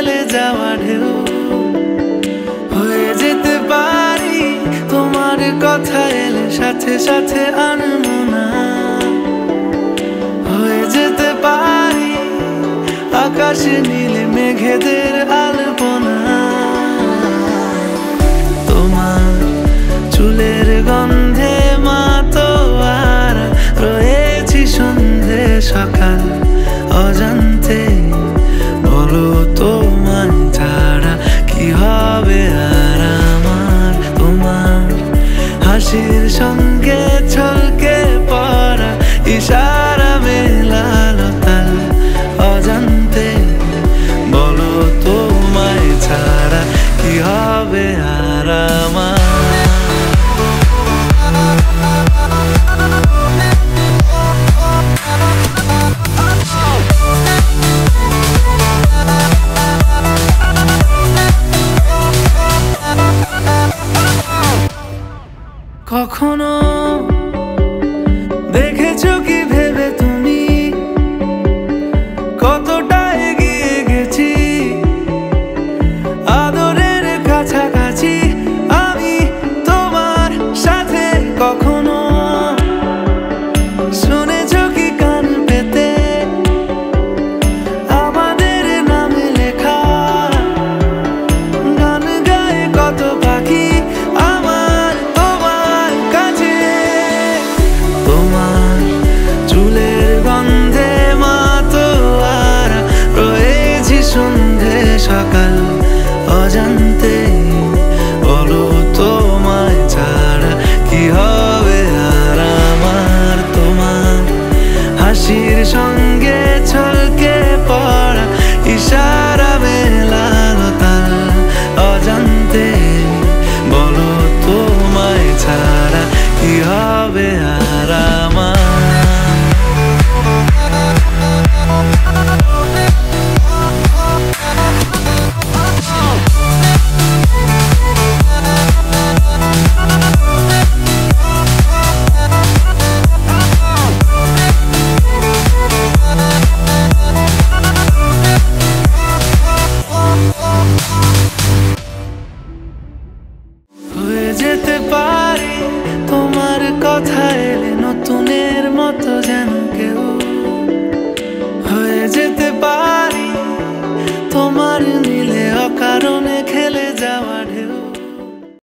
ফেলে যাওয়া ঢেউ হয়ে যেতে পারি তোমার কথা এলে সাথে সাথে আনমনা হয়ে যেতে পারি আকাশে নীলে মেঘেদের আলপনা তোমার চুলের গন্ধে মাতোয়ার রয়েছি সন্ধে সকাল অজান্তে বলো তোমায় ছাড়া কি হবে আর আমার তোমার হাসির সঙ্গে ছলকে পড়া ইশারা মেলালো তাল অজান্তে বলো তোমায় ছাড়া কি হবে আর আমার কখনো